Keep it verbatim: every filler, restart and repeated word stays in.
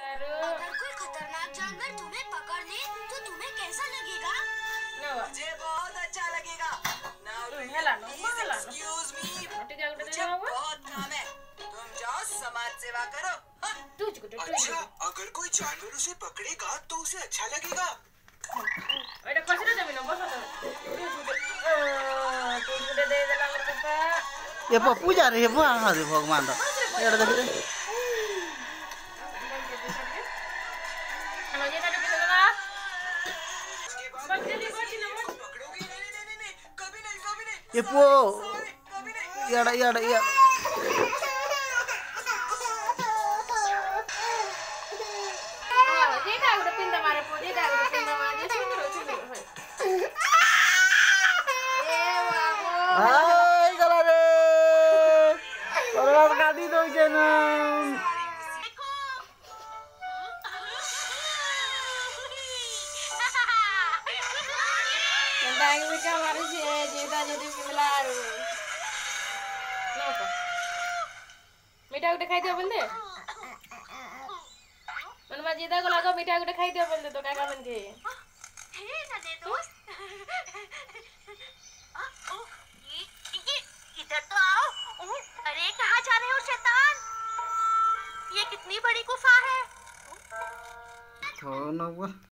अगर कोई खतरनाक जानवर तुम्हें पकड़ ले तो तुम्हें कैसा लगेगा? मुझे बहुत अच्छा लगेगा। एक्सक्यूज मी, मुझे बहुत काम है, तुम जाओ समाज सेवा करो। अच्छा, अगर कोई जानवर उसे पकड़ेगा तो उसे अच्छा लगेगा। ये पूजा रे बुआ हादे भगवान दा एड़ा देख रे ये पो याड़ा याड़ा या हाय गला रे परवार गाड़ी दो के ना Tentang mereka harus ya cerita jadi pelaru. Kenapa? मीठा उठे खाई दिया बोलते मन में जीता को लगा मीठा उठे खाई दिया बोलते तो क्या कर बन के हे नन्हे दोस्त ये इधर तो आओ। अरे कहाँ जा रहे हो शैतान? ये कितनी बड़ी गुफा है? तो ना